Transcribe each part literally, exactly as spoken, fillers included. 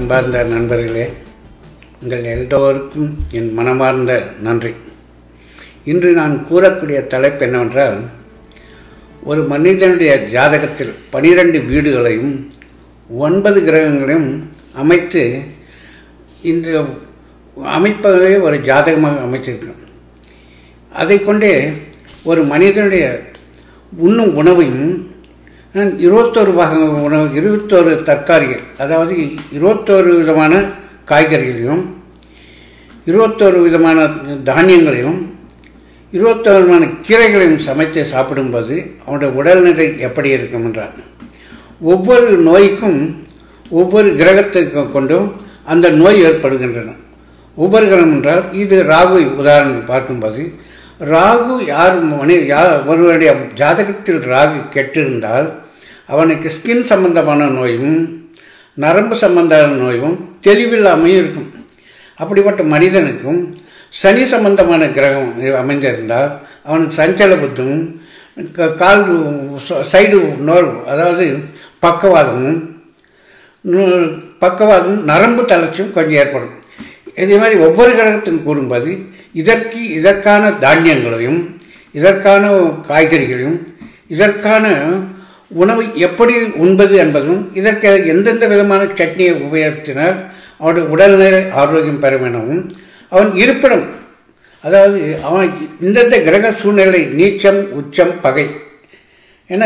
அன்பார்ந்த நண்பர்களே, உங்கள் எல்லோருக்கும் என் மனமார்ந்த நன்றி. இன்று நான் கூறக்கூடிய தலைப்பு என்னவென்றால், ஒரு மனிதனுடைய ஜாதகத்தில் பனிரெண்டு வீடுகளையும் ஒன்பது கிரகங்களையும் அமைத்து இந்த அமைப்பதை ஒரு ஜாதகமாக அமைத்திருக்கிறோம். அதை கொண்டே ஒரு மனிதனுடைய உண்ணும் உணவையும் நான் இருபத்தோரு வகை உணவு இருபத்தோரு தற்காரிகள், அதாவது இருபத்தோரு விதமான காய்கறிகளையும் இருபத்தோரு விதமான தானியங்களையும் இருபத்தோரு விதமான கீரைகளையும் சமைத்து சாப்பிடும்போது அவனுடைய உடல்நிலை எப்படி இருக்கும் என்றால், ஒவ்வொரு நோய்க்கும் ஒவ்வொரு கிரகத்தை கொண்டும் அந்த நோய் ஏற்படுகின்றன. ஒவ்வொரு கிரகம் என்றால் இது ராகு உதாரணம் பார்க்கும்போது, ராகு யார் மனி யார் ஒருவருடைய ஜாதகத்தில் ராகு கெட்டிருந்தால் அவனுக்கு ஸ்கின் சம்பந்தமான நோயும் நரம்பு சம்பந்தமான நோயும் தெளிவில்லாமையும் இருக்கும். அப்படிப்பட்ட மனிதனுக்கும் சனி சம்பந்தமான கிரகம் அமைந்திருந்தால் அவனுக்கு சஞ்சல புத்தும் கால் சைடு நோய், அதாவது பக்கவாதமும் பக்கவாதமும் நரம்பு தளர்ச்சியும் கொஞ்சம் ஏற்படும். இதே மாதிரி ஒவ்வொரு கிரகத்தையும் கூறும்போது இதற்கு இதற்கான தானியங்களையும் இதற்கான காய்கறிகளையும் இதற்கான உணவை எப்படி உண்பது என்பதும் இதற்கு எந்தெந்த விதமான சட்னியை உபயோகித்தினால் அவனுடைய உடல்நிலை ஆரோக்கியம் பெறும் எனவும், அவன் இருப்பிடம், அதாவது அவன் இந்தந்த கிரக சூழ்நிலை நீச்சம் உச்சம் பகை என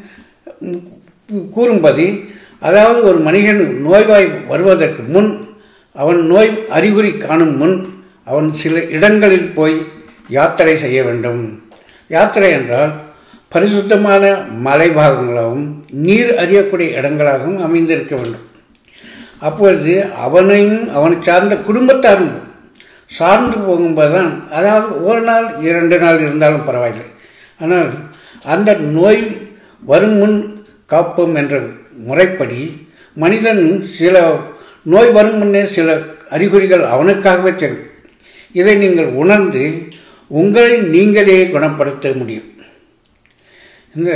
கூறும்போது, அதாவது ஒரு மனிதன் நோய்வாய் வருவதற்கு முன், அவன் நோய் அறிகுறி காணும் முன் அவன் சில இடங்களில் போய் யாத்திரை செய்ய வேண்டும். யாத்திரை என்றால் பரிசுத்தமான மலைபாகங்களாகவும் நீர் அறியக்கூடிய இடங்களாகவும் அமைந்திருக்க வேண்டும். அப்பொழுது அவனையும் அவனை சார்ந்த குடும்பத்தாரும் சார்ந்து போகும்போதுதான், அதாவது ஒரு நாள் இரண்டு நாள் இருந்தாலும் பரவாயில்லை, ஆனால் அந்த நோய் வரும் முன் காப்போம் என்ற முறைப்படி மனிதன் சில நோய் வரும் முன்னே சில அறிகுறிகள் அவனுக்காகவே தெரியும். இதை நீங்கள் உணர்ந்து உங்களை நீங்களே குணப்படுத்த முடியும். இந்த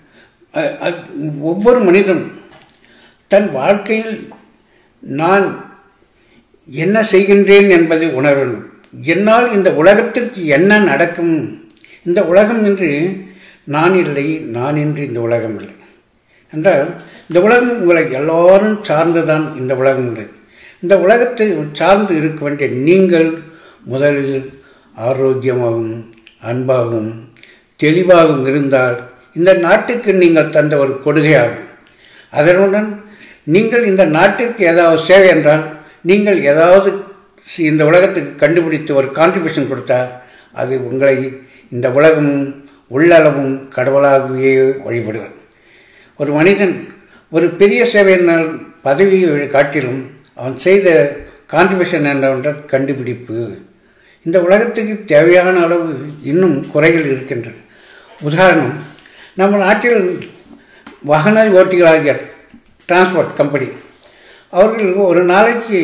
ஒவ்வொரு மனிதனும் தன் வாழ்க்கையில் நான் என்ன செய்கின்றேன் என்பதை உணர வேண்டும். என்னால் இந்த உலகத்திற்கு என்ன நடக்கும், இந்த உலகம் என்று நான் இல்லை, நான் இன்றி இந்த உலகம் இல்லை என்றால், இந்த உலகம் உங்களை எல்லாரும் சார்ந்துதான் இந்த உலகம் இல்லை. இந்த உலகத்தை சார்ந்து இருக்க வேண்டிய நீங்கள் முதலில் ஆரோக்கியமாகவும் அன்பாகவும் தெளிவாகவும் இருந்தால் இந்த நாட்டுக்கு நீங்கள் தந்த ஒரு கொடுகையாகும். அதனுடன் நீங்கள் இந்த நாட்டிற்கு ஏதாவது சேவை என்றால், நீங்கள் ஏதாவது இந்த உலகத்துக்கு கண்டுபிடித்து ஒரு கான்ட்ரிபியூஷன் கொடுத்தால் அது உங்களை இந்த உலகமும் உள்ளளவும் கடவுளாகவே வழிபடுவார். ஒரு மனிதன் ஒரு பெரிய சேவை என்றால் பதவியை காட்டிலும் அவன் செய்த கான்ட்ரிபியூஷன் என்னவென்றால் கண்டுபிடிப்பு. இந்த உலகத்துக்கு தேவையான அளவு இன்னும் குறைகள் இருக்கின்றன. உதாரணம், நம்ம நாட்டில் வாகன ஓட்டிகளாகிய டிரான்ஸ்போர்ட் கம்பெனி அவர்கள் ஒரு நாளைக்கு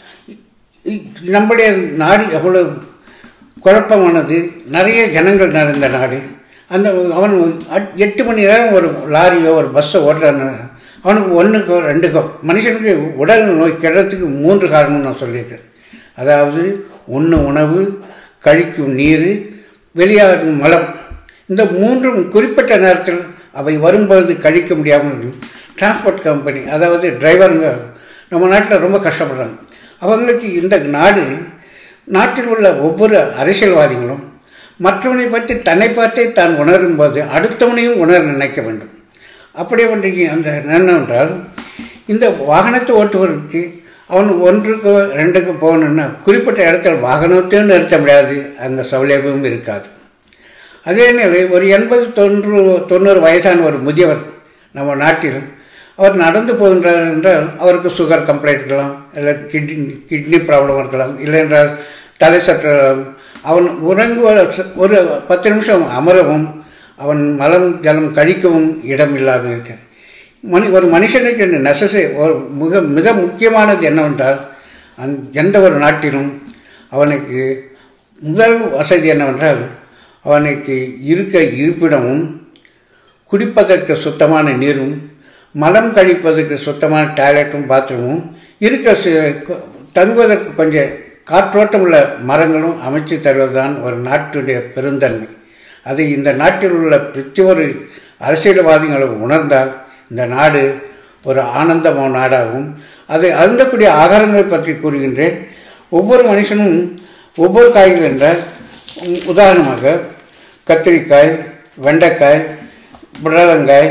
நம்முடைய நாடு எவ்வளவு குழப்பமானது, நிறைய ஜனங்கள் நிறைந்த நாடு. அந்த அவன் எட்டு மணி நேரம் ஒரு லாரியோ ஒரு பஸ்ஸோ ஓட்டுறான்னு அவனுக்கு ஒன்றுக்கோ ரெண்டுக்கோ மனுஷனுக்கு உடல் நோய் கெடுறதுக்கு மூன்று காரணம் நான் சொல்லியிருக்கேன். அதாவது உண்ணும் உணவு, கழிக்கும் நீர், வெளியாகும் மலம். இந்த மூன்றும் குறிப்பிட்ட நேரத்தில் அவை வரும்பொழுது கழிக்க முடியாமல் டிரான்ஸ்போர்ட் கம்பெனி, அதாவது டிரைவருங்க நம்ம நாட்டில் ரொம்ப கஷ்டப்படுறாங்க. அவங்களுக்கு இந்த நாடு, நாட்டில் உள்ள ஒவ்வொரு அரசியல்வாதிகளும் மற்றவனை பற்றி தன்னை பார்த்தே தான் உணரும் போது அடுத்தவனையும் உணர நினைக்க வேண்டும். அப்படியே ஒன்றைக்கு அந்த என்னவென்றால், இந்த வாகனத்தை ஓட்டுவதற்கு அவன் ஒன்றுக்கோ ரெண்டுக்கு போகணுன்னா குறிப்பிட்ட இடத்துல வாகனத்தையும் நிறுத்த முடியாது, அங்கே சௌலபியமும் இருக்காது. அதே நிலை ஒரு எண்பது தொண்ணூறு தொண்ணூறு வயசான ஒரு முதியவர் நம்ம நாட்டில் அவர் நடந்து போகின்றார் என்றால் அவருக்கு சுகர் கம்ப்ளைண்ட் இருக்கலாம், இல்லை கிட்னி கிட்னி ப்ராப்ளம் இருக்கலாம், இல்லை என்றால் தலை சற்றலாம். அவன் உறங்குவ ஒரு பத்து நிமிஷம் அமரவும் அவன் மலம் ஜலம் கழிக்கவும் இடம் இல்லாத இருக்க மனி ஒரு மனுஷனுக்கு நெசசரி ஒரு மிக மிக முக்கியமானது என்னவென்றால், அந் எந்த ஒரு நாட்டிலும் அவனுக்கு முதல் வசதி என்னவென்றால் அவனுக்கு இருக்க இருப்பிடமும், குடிப்பதற்கு சுத்தமான நீரும், மலம் கழிப்பதற்கு சுத்தமான டாய்லெட்டும் பாத்ரூமும் இருக்க தங்குவதற்கு கொஞ்சம் காற்றோட்டம் உள்ள மரங்களும் அமைச்சு தருவதுதான் ஒரு நாட்டுடைய பெருந்தன்மை. அது இந்த நாட்டில் உள்ள பிரச்சொரு அரசியல்வாதிகளும் உணர்ந்தால் இந்த நாடு ஒரு ஆனந்தமான நாடாகும். அதை அருந்தக்கூடிய ஆகாரங்களை பற்றி கூறுகின்றேன். ஒவ்வொரு மனுஷனும் ஒவ்வொரு காய்கள் என்றால், உதாரணமாக கத்திரிக்காய், வெண்டைக்காய், புடலங்காய்,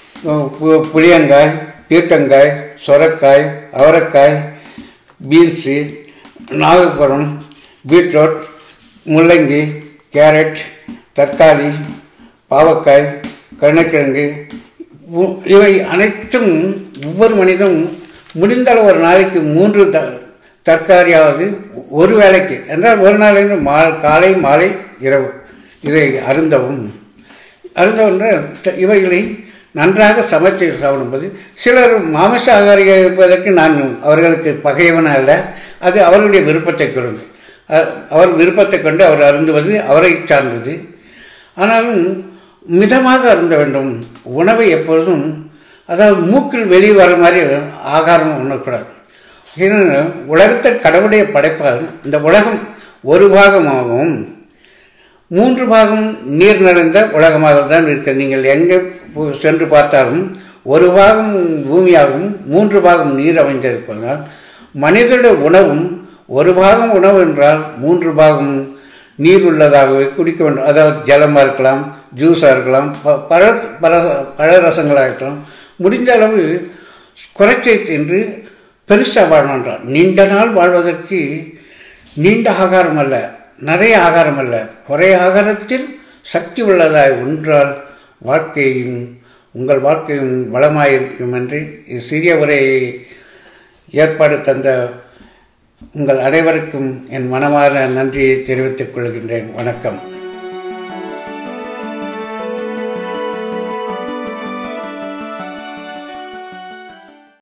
புளியங்காய், பீர்க்கங்காய், சொரக்காய், அவரைக்காய், பீன்ஸு, நாகப்பழம், பீட்ரூட், முள்ளங்கி, கேரட், தக்காளி, பாவக்காய், கருணக்கிழங்கு, இவை அனைத்தும் ஒவ்வொரு மனிதனும் முடிந்தால் ஒரு நாளைக்கு மூன்று த தற்காரியாவது ஒரு வேளைக்கு என்றால் ஒரு நாளைக்கு மா காலை மாலை இரவு இதை அருந்தவும் அருந்தவென்ற இவைகளை நன்றாக சமைத்து சாப்பிடும்போது, சிலர் மாமிச ஆகாரியாக இருப்பதற்கு நான் அவர்களுக்கு பகைவன அல்ல, அது அவர்களுடைய விருப்பத்தை கொண்டு அவர் விருப்பத்தை கொண்டு அவர் அருந்துவது அவரை சார்ந்தது. ஆனாலும் மிதமாக அருந்த வேண்டும். உணவை எப்பொழுதும் அதாவது மூக்கில் வெளியே வர மாதிரி ஆகாரம் உண்ணக்கூடாது. ஏன்னா உலகத்தில் கடவுளுடைய படைப்பால் இந்த உலகம் ஒரு பாகமாகவும் மூன்று பாகம் நீர் நிறைந்த உலகமாக தான் இருக்க. நீங்கள் எங்கே சென்று பார்த்தாலும் ஒரு பாகம் பூமியாகவும் மூன்று பாகம் நீர் அமைந்திருப்பதால் மனிதனுடைய உணவும் ஒரு பாகம் உணவு என்றால் மூன்று பாகம் நீர் உள்ளதாகவே குடிக்க வேண்டும். அதாவது ஜலமாக இருக்கலாம், ஜூஸாக இருக்கலாம், பழ பழ பழரசங்களாக இருக்கலாம். முடிந்த அளவு குறைச்சை தின்று பெருசாக வாழணுன்றார். நீண்ட நாள் வாழ்வதற்கு நீண்ட ஆகாரம் அல்ல, நிறைய ஆகாரம் அல்ல, குறைய ஆகாரத்தில் சக்தி உள்ளதாய் ஒன்றால் வாழ்க்கையும் உங்கள் வாழ்க்கையும் வளமாயிருக்கும் என்று சிறிய உரையை ஏற்பாடு தந்த உங்கள் அனைவருக்கும் என் மனமார்ந்த நன்றியை தெரிவித்துக் கொள்கின்றேன். வணக்கம்.